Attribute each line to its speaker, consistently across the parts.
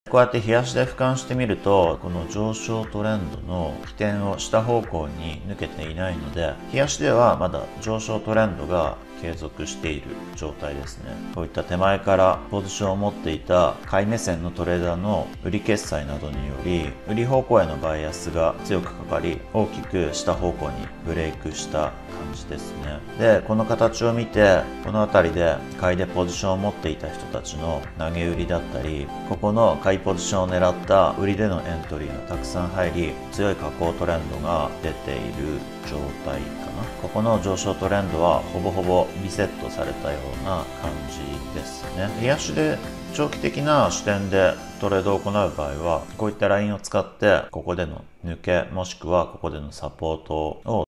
Speaker 1: こうやって日足で俯瞰してみると、この上昇トレンドの起点を下方向に抜けていないので、日足ではまだ上昇トレンドが継続している状態ですね。こういった手前からポジションを持っていた買い目線のトレーダーの売り決済などにより、売り方向へのバイアスが強くかかり、大きく下方向にブレイクした感じですね。で、この形を見て、この辺りで買いでポジションを持っていた人たちの投げ売りだったり、ここの買いポジションを狙った売りでのエントリーがたくさん入り、強い下降トレンドが出ている状態かな。ここの上昇トレンドはほぼほぼリセットされたような感じですね。日足で長期的な視点でトレードを行う場合は、こういったラインを使ってここでの抜けもしくはここでのサポートを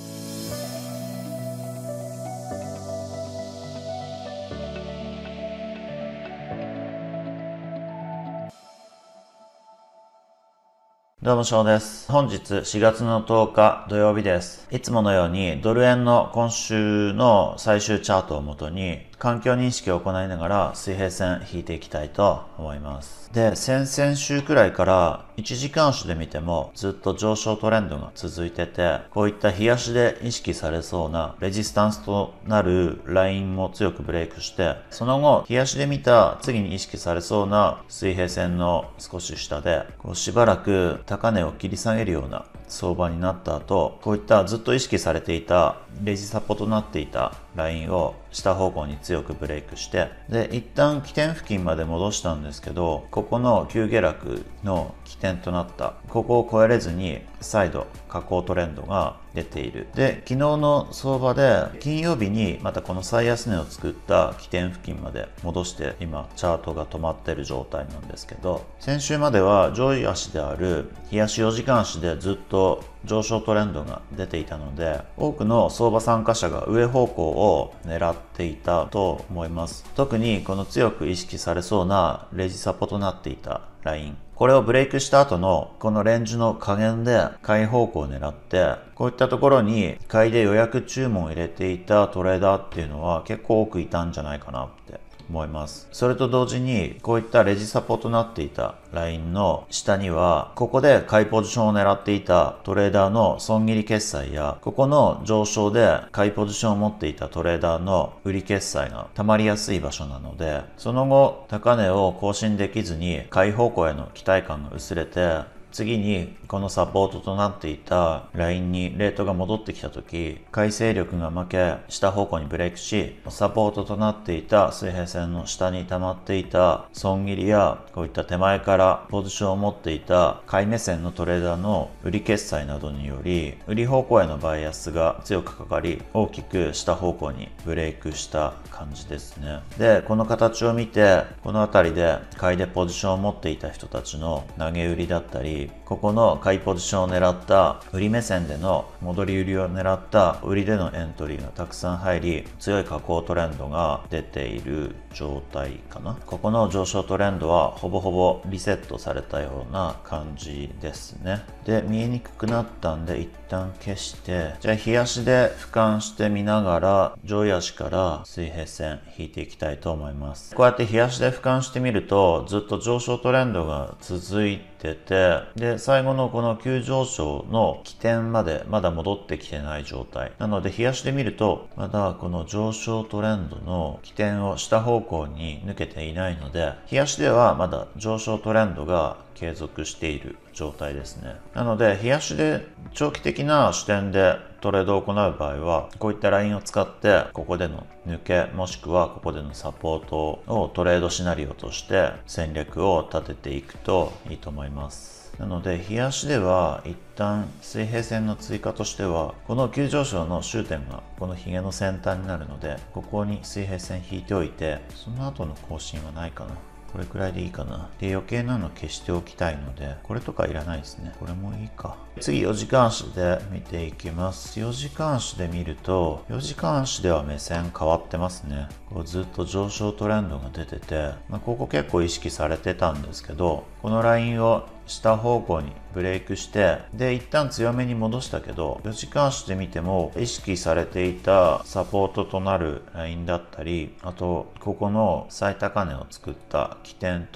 Speaker 1: どうも、翔です。本日4月の10日土曜日です。いつものようにドル円の今週の最終チャートをもとに環境認識を行いながら水平線引いていきたいと思います。で、先々週くらいから1時間足で見てもずっと上昇トレンドが続いてて、こういった日足で意識されそうなレジスタンスとなるラインも強くブレイクして、その後日足で見た次に意識されそうな水平線の少し下でしばらく高値を切り下げるような相場になった後、こういったずっと意識されていたレジサポとなっていたラインを下方向に強くブレイクして、で一旦起点付近まで戻したんですけど、ここの急下落の起点となったここを超えれずに再度下降トレンドが出ている。で、昨日の相場で金曜日にまたこの最安値を作った起点付近まで戻して今チャートが止まっている状態なんですけど、先週までは上位足である日足4時間足でずっと上昇トレンドが出ていたので、多くの相場参加者が上方向を狙っていたと思います。特にこの強く意識されそうなレジサポとなっていたライン、これをブレイクした後のこのレンジの下限で買い方向を狙って、こういったところに買いで予約注文を入れていたトレーダーっていうのは結構多くいたんじゃないかなって思います。それと同時にこういったレジサポとなっていたラインの下には、ここで買いポジションを狙っていたトレーダーの損切り決済や、ここの上昇で買いポジションを持っていたトレーダーの売り決済が溜まりやすい場所なので、その後高値を更新できずに買い方向への期待感が薄れて、次にこのサポートとなっていたラインにレートが戻ってきた時、買い勢力が負け下方向にブレイクし、サポートとなっていた水平線の下に溜まっていた損切りや、こういった手前からポジションを持っていた買い目線のトレーダーの売り決済などにより、売り方向へのバイアスが強くかかり、大きく下方向にブレイクした感じですね。で、この形を見て、この辺りで買いでポジションを持っていた人たちの投げ売りだったり、ここの買いポジションを狙った売り目線での戻り売りを狙った売りでのエントリーがたくさん入り、強い下降トレンドが出ている状態かな。ここの上昇トレンドはほぼほぼリセットされたような感じですね。で、見えにくくなったんで一旦消して、じゃあ日足で俯瞰してみながら上位足から水平線引いていきたいと思います。こうやって日足で俯瞰してみると、ずっと上昇トレンドが続いてて、で最後のこの急上昇の起点までまだ戻ってきてない状態なので、日足で見るとまだこの上昇トレンドの起点を下方向に抜けていないので、日足ではまだ上昇トレンドが継続している状態ですね。なので日足で長期的な視点でトレードを行う場合は、こういったラインを使ってここでの抜けもしくはここでのサポートをトレードシナリオとして戦略を立てていくといいと思います。なので日足では一旦水平線の追加としては、この急上昇の終点がこのヒゲの先端になるので、ここに水平線引いておいて、その後の更新はないかな。これくらいでいいかな。で、余計なの消しておきたいので、これとかいらないですね。これもいいか。次4時間足で見ていきます。4時間足で見ると、4時間足では目線変わってますね。こうずっと上昇トレンドが出てて、ここ結構意識されてたんですけど、このラインを下方向にブレイクして、で一旦強めに戻したけど、4時間足で見ても意識されていたサポートとなるラインだったり、あとここの最高値を作った起点と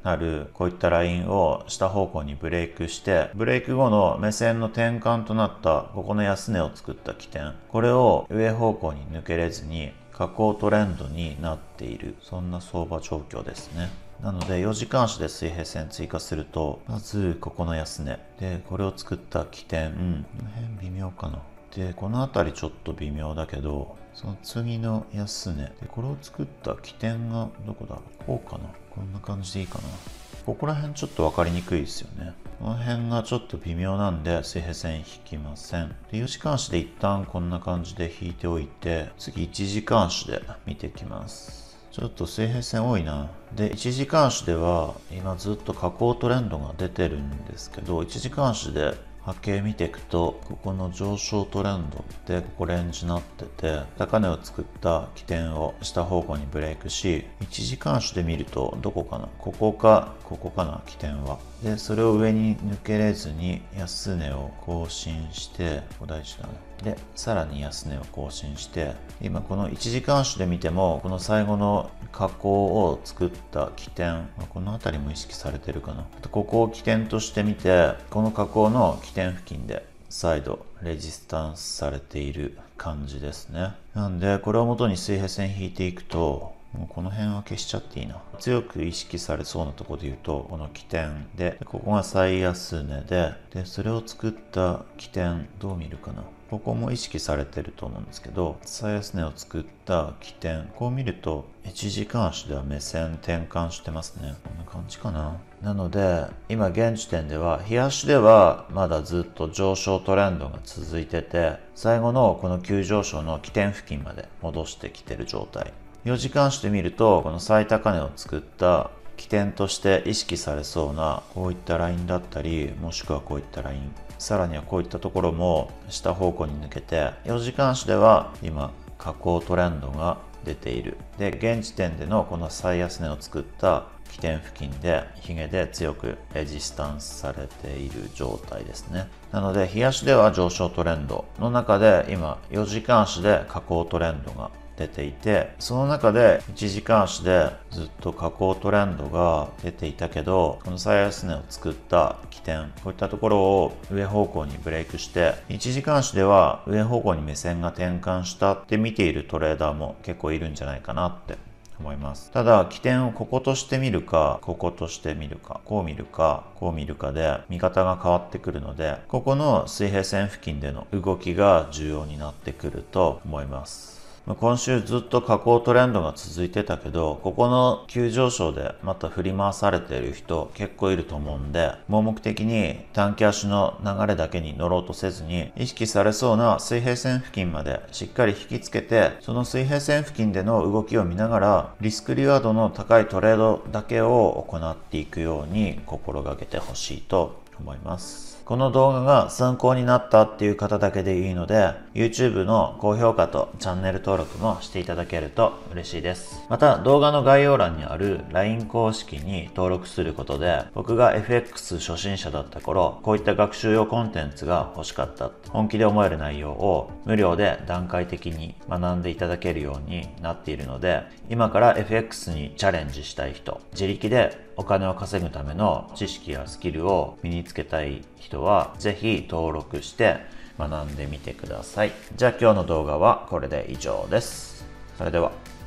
Speaker 1: あるこういったラインを下方向にブレイクして、ブレイク後の目線の転換となったここの安値を作った起点、これを上方向に抜けれずに下降トレンドになっている、そんな相場状況ですね。なので4時間足で水平線追加すると、まずここの安値でこれを作った起点、この辺微妙かな。でこの辺りちょっと微妙だけど、その次の安値でこれを作った起点がどこだろう、こうかな、こんな感じでいいかな。ここら辺ちょっと分かりにくいですよね。この辺がちょっと微妙なんで水平線引きません。で4時間足で一旦こんな感じで引いておいて、次1時間足で見ていきます。ちょっと水平線多いな。で1時間足では今ずっと下降トレンドが出てるんですけど、1時間足で波形見ていくと、ここの上昇トレンドでここレンジになってて、高値を作った起点を下方向にブレイクし、1時間足で見るとどこかな、ここかここかな、起点は。でそれを上に抜けれずに安値を更新して、ここ大事だね。でさらに安値を更新して、今この1時間足で見てもこの最後の下降を作った起点、この辺りも意識されてるかな。ここを起点としてみて、この下降の起点付近で再度レジスタンスされている感じですね。なんでこれを元に水平線引いていくと、もうこの辺は消しちゃっていいな。強く意識されそうなところで言うと、この起点で、ここが最安値で、それを作った起点どう見るかな。ここも意識されてると思うんですけど、最安値を作った起点、こう見ると1時間足では目線転換してますね。こんな感じかな。なので今現時点では日足ではまだずっと上昇トレンドが続いてて、最後のこの急上昇の起点付近まで戻してきてる状態。4時間足で見ると、この最高値を作った起点として意識されそうなこういったラインだったり、もしくはこういったライン、さらにはこういったところも下方向に抜けて、4時間足では今下降トレンドが出ている。で現時点でのこの最安値を作った起点付近でヒゲで強くレジスタンスされている状態ですね。なので日足では上昇トレンドの中で、今4時間足で下降トレンドが出ていて、その中で1時間足でずっと下降トレンドが出ていたけど、この最安値を作った起点、こういったところを上方向にブレイクして、1時間足では上方向に目線が転換したって見ているトレーダーも結構いるんじゃないかなって思います。ただ起点をこことして見るか、こことして見るか、こう見るか、こう見るかで見方が変わってくるので、ここの水平線付近での動きが重要になってくると思います。今週ずっと下降トレンドが続いてたけど、ここの急上昇でまた振り回されている人結構いると思うんで、盲目的に短期足の流れだけに乗ろうとせずに、意識されそうな水平線付近までしっかり引きつけて、その水平線付近での動きを見ながらリスクリワードの高いトレードだけを行っていくように心がけてほしいと思います。この動画が参考になったっていう方だけでいいので、YouTube の高評価とチャンネル登録もしていただけると嬉しいです。また動画の概要欄にある LINE 公式に登録することで、僕が FX 初心者だった頃、こういった学習用コンテンツが欲しかったって本気で思える内容を無料で段階的に学んでいただけるようになっているので、今から FX にチャレンジしたい人、自力でお金を稼ぐための知識やスキルを身につけたい人はぜひ登録して学んでみてください。じゃあ今日の動画はこれで以上です。それでは。